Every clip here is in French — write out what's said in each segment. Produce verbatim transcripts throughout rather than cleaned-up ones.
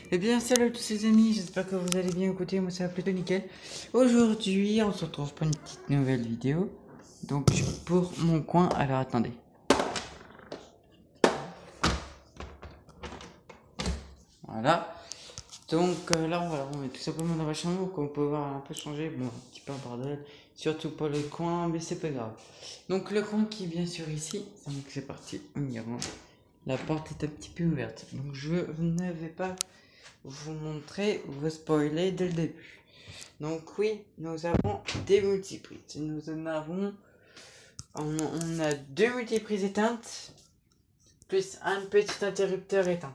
Eh bien, salut à tous les amis, j'espère que vous allez bien. Écoutez, moi ça va plutôt nickel. Aujourd'hui, on se retrouve pour une petite nouvelle vidéo. Donc, pour mon coin, alors attendez. Voilà. Donc euh, là, on va la remettre tout simplement dans la chambre. Comme on peut voir, elle a un peu changé. Bon, un petit peu un bordel. Surtout pour le coin, mais c'est pas grave. Donc, le coin qui est bien sûr ici. Donc, c'est parti, on y rentre. La porte est un petit peu ouverte. Donc, je ne vais pas vous montrer, vous spoiler dès le début. Donc oui, nous avons des multiprises. Nous en avons, on, on a deux multiprises éteintes, plus un petit interrupteur éteint.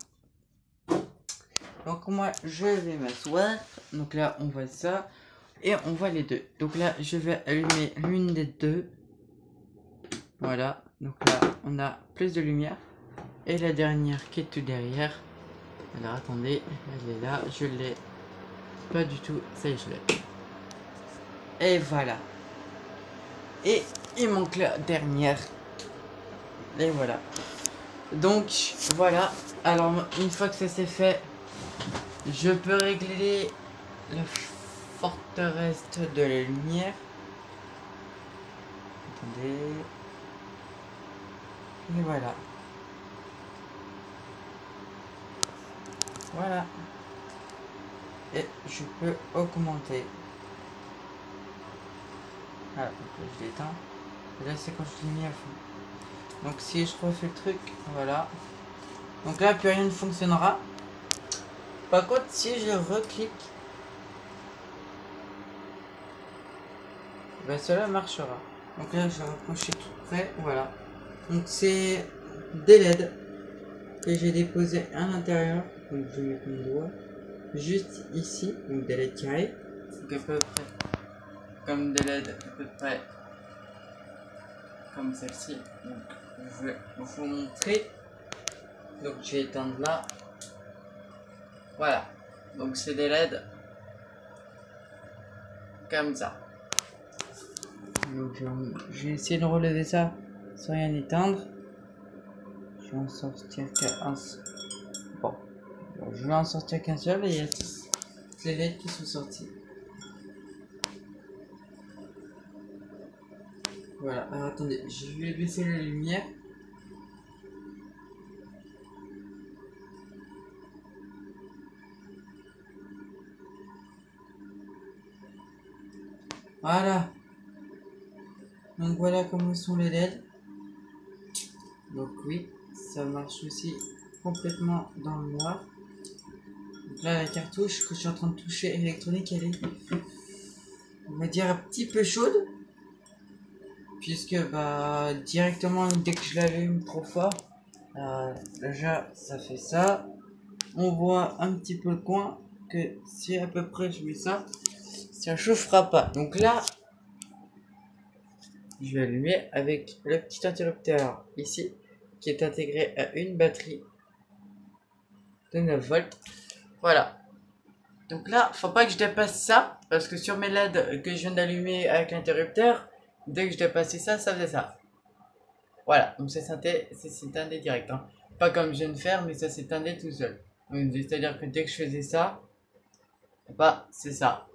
Donc moi, je vais m'asseoir. Donc là, on voit ça. Et on voit les deux. Donc là, je vais allumer l'une des deux. Voilà. Donc là, on a plus de lumière. Et la dernière qui est tout derrière. Alors attendez, elle est là. Je l'ai pas du tout. Ça y est, je l'ai. Et voilà. Et il manque la dernière. Et voilà. Donc voilà. Alors une fois que ça c'est fait, je peux régler le forteresse de la lumière. Attendez. Et voilà. Voilà. Et je peux augmenter. Voilà, donc là, je l'éteins. Et là c'est quand je l'ai mis à fond. Donc si je refais le truc, voilà. Donc là plus rien ne fonctionnera. Par contre si je reclique, ben cela marchera. Donc là je vais rapprocher tout près, voilà. Donc c'est des L E D que j'ai déposé à l'intérieur. Donc je vais mettre mon doigt juste ici, donc des L E D carrés. Donc à peu près comme des L E D à peu près comme celle-ci. Donc je vais vous montrer. Donc je vais éteindre là. Voilà. Donc c'est des L E D comme ça. Donc je, je vais essayer de relever ça sans rien éteindre. Je vais en sortir qu'un bon. bon. Je vais en sortir qu'un seul et il y a tous les L E D qui sont sortis. Voilà, alors attendez, je vais baisser la lumière. Voilà. Donc voilà comment sont les L E D. Donc oui, ça marche aussi complètement dans le noir. Donc là la cartouche que je suis en train de toucher électronique, elle est, on va dire, un petit peu chaude. Puisque bah directement dès que je l'allume trop fort, euh, déjà ça fait ça. On voit un petit peu le coin que si à peu près je mets ça, ça chauffera pas. Donc là, je vais allumer avec le petit interrupteur ici qui est intégré à une batterie de neuf volts. Voilà. Donc là, faut pas que je dépasse ça parce que sur mes L E D que je viens d'allumer avec l'interrupteur, dès que je dépassais ça, ça faisait ça. Voilà, donc ça c'est un direct. Hein. Pas comme je viens de faire, mais ça c'est un tout seul. C'est-à-dire que dès que je faisais ça, bah c'est ça.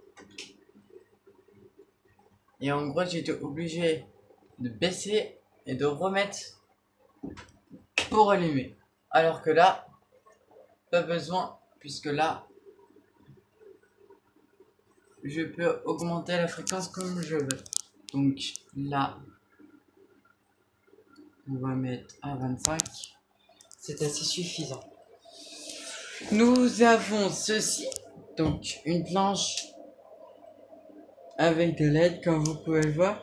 Et en gros, j'étais obligé de baisser et de remettre pour allumer. Alors que là, pas besoin, puisque là, je peux augmenter la fréquence comme je veux. Donc là, on va mettre à vingt-cinq. C'est assez suffisant. Nous avons ceci, donc une planche avec de L E D comme vous pouvez le voir.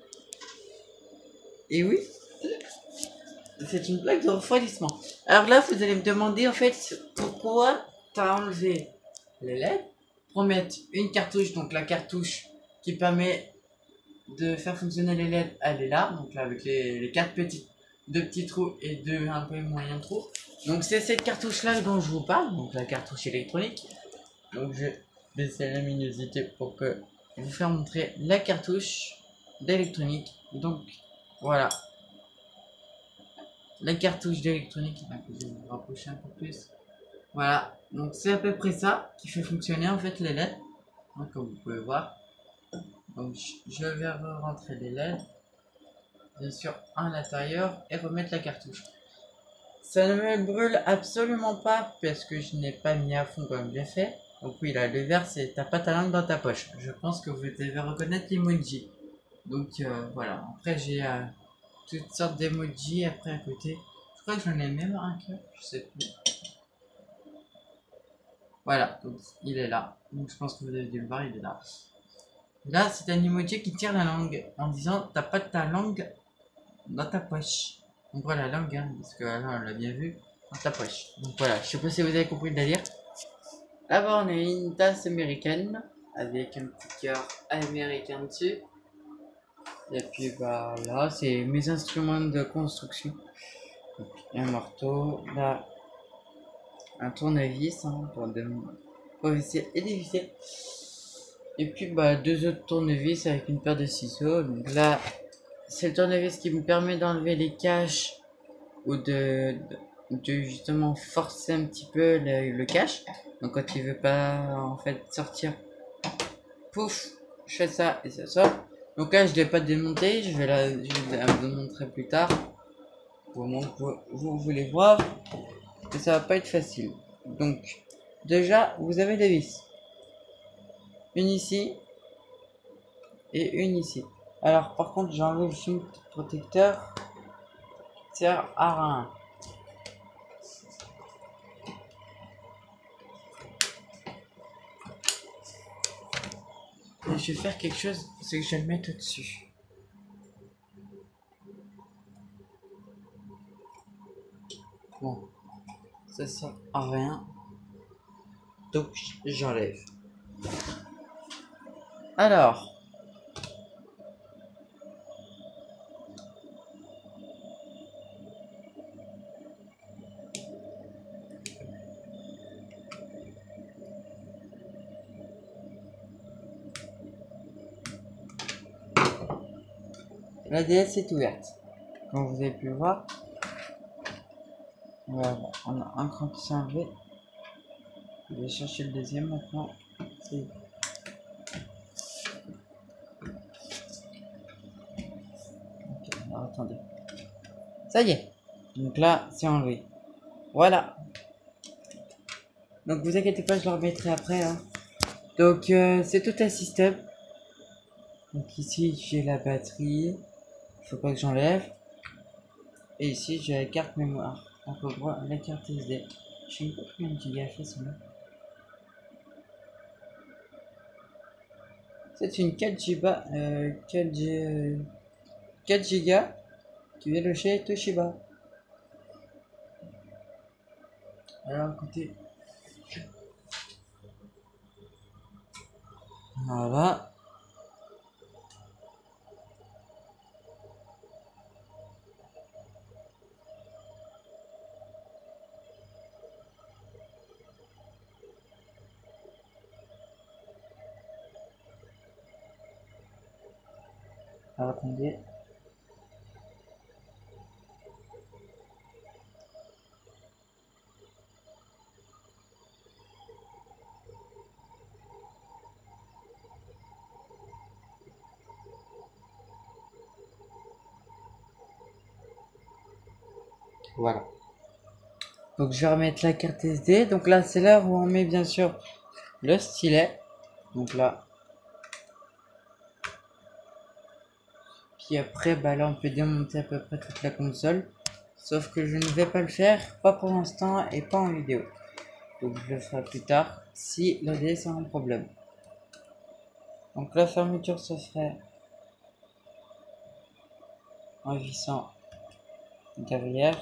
Et oui, c'est une plaque de refroidissement. Alors là, vous allez me demander en fait pourquoi tu as enlevé les L E D pour mettre une cartouche, donc la cartouche qui permet de faire fonctionner les L E D, elle est là, donc là avec les, les quatre petits, deux petits trous et deux un peu moyens trous. Donc c'est cette cartouche là dont je vous parle, donc la cartouche électronique. Donc je vais baisser la luminosité pour que vous faire montrer la cartouche d'électronique. Donc voilà, la cartouche d'électronique. Je vais me rapprocher un peu plus. Voilà, donc c'est à peu près ça qui fait fonctionner en fait les L E D, hein, comme vous pouvez voir. Donc je vais rentrer les L E D, bien sûr à l'intérieur et remettre la cartouche. Ça ne me brûle absolument pas parce que je n'ai pas mis à fond comme j'ai fait. Donc oui, là le vert c'est ta pâte à langue dans ta poche. Je pense que vous devez reconnaître l'emoji. Donc euh, voilà, après j'ai euh, toutes sortes d'emojis après à côté. Je crois que j'en ai même un cœur, je sais plus. Voilà, donc il est là. Donc je pense que vous avez dû le voir, il est là. Là, c'est un emoji qui tire la langue en disant t'as pas ta langue dans ta poche. On voit la langue, hein, parce que là on l'a bien vu, dans ta poche. Donc voilà, je sais pas si vous avez compris le délire. Là-bas, on a une tasse américaine avec un petit cœur américain dessus. Et puis bah là, c'est mes instruments de construction. Donc, un marteau, là, un tournevis hein, pour, de... pour visser et dévisser. Et puis bah deux autres tournevis avec une paire de ciseaux. Donc là, c'est le tournevis qui me permet d'enlever les caches ou de, de, de justement forcer un petit peu le, le cache. Donc quand il veut pas en fait sortir, pouf, je fais ça et ça sort. Donc là je l'ai pas démonté, je vais la, je vais la démontrer plus tard. Pour le moment vous, vous voulez voir que ça va pas être facile. Donc déjà vous avez des vis. Une ici et une ici. Alors par contre j'enlève le film protecteur qui sert à rien. Et je vais faire quelque chose, c'est que je vais le mettre au-dessus. Bon, ça sert à rien. Donc j'enlève. Alors. La D S est ouverte. Comme vous avez pu le voir. Voilà, on a un cran qui s'est enlevé. Je vais chercher le deuxième maintenant. Ok, alors attendez. Ça y est. Donc là, c'est enlevé. Voilà. Donc vous inquiétez pas, je le remettrai après. Hein. Donc euh, c'est tout un système. Donc ici j'ai la batterie. Il faut pas que j'enlève. Et ici j'ai la carte mémoire. Donc on voit la carte S D. Je sais pas combien de gigas fait celle-là. C'est une quatre gigas, euh, quatre G, quatre gigas qui vient de chez Toshiba. Alors écoutez. Voilà. Alors attendez. Voilà. Donc je vais remettre la carte S D. Donc là c'est là où on met bien sûr le stylet. Donc là. Puis après bah là on peut démonter à peu près toute la console. Sauf que je ne vais pas le faire, pas pour l'instant et pas en vidéo. Donc je le ferai plus tard si l'O D S a un problème. Donc la fermeture se ferait en vissant derrière.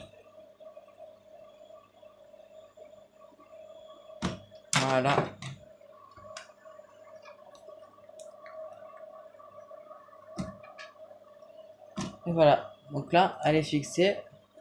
Voilà. Et voilà. Donc là, elle est fixée.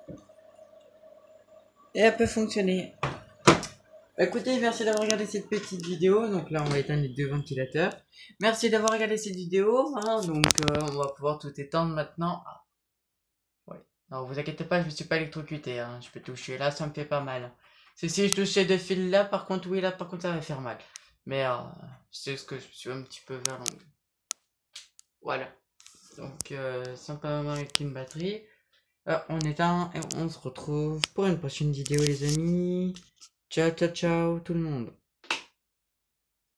Et elle peut fonctionner. Bah, écoutez, merci d'avoir regardé cette petite vidéo. Donc là, on va éteindre les deux ventilateurs. Merci d'avoir regardé cette vidéo. Hein. Donc euh, on va pouvoir tout éteindre maintenant. Ah. Ouais. Non, vous inquiétez pas, je ne me suis pas électrocuté. Hein. Je peux toucher là, ça me fait pas mal. C'est si je touche ces deux fils là, par contre, oui, là, par contre, ça va faire mal. Mais euh, c'est ce que je suis un petit peu vers l'angle. Voilà. Donc, euh, simplement avec une batterie. Euh, on éteint et on se retrouve pour une prochaine vidéo, les amis. Ciao, ciao, ciao, tout le monde.